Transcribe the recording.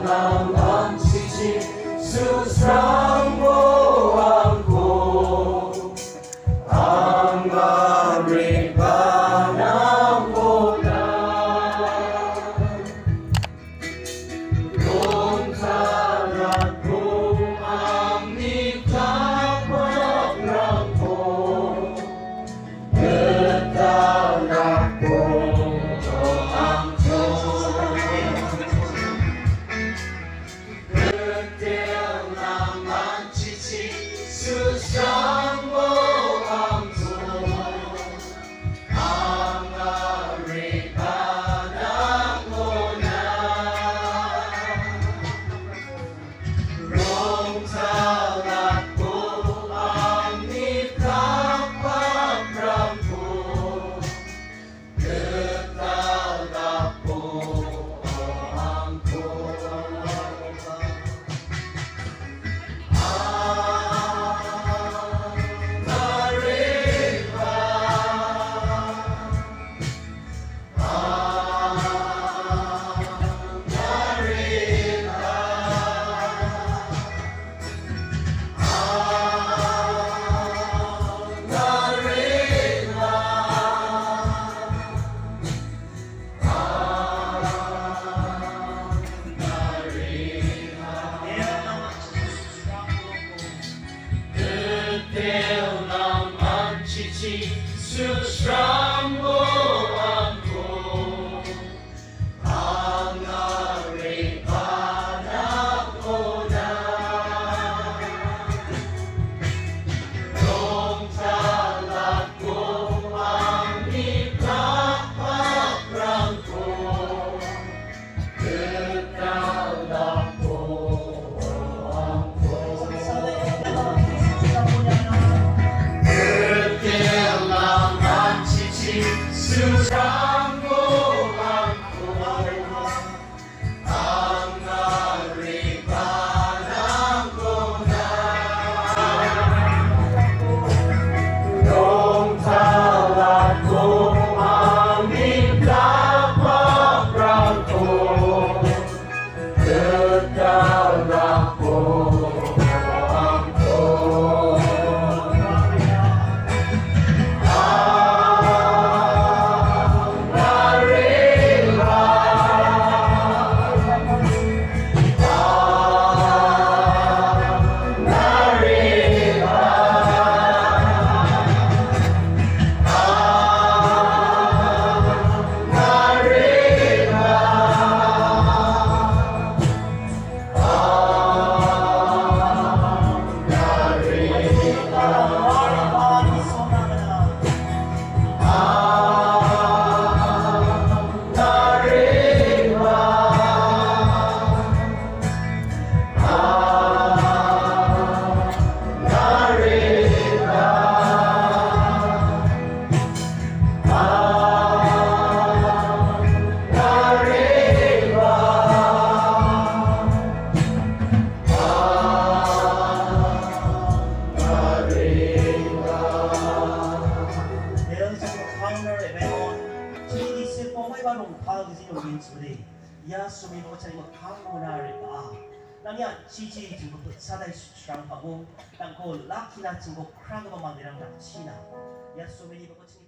넘치지 수상 모았고 anggaring panahon kung salat ko ang nagkapagran ko ketanak ko ang kecil naman cici susah susram moanku anggaring panahon rong salat ko ang ipagpapran ko ketanak ko ang susah moanku anggaring panahon rong salat ko ang ipagpapran ko ketanak ko Ya sumibo cari makamuna를 봐. 나냐 지지 중국도 사다이 수출하고 땅고 라키나 중국 크라그만 만들랑 낙치나. 야 수미니 보고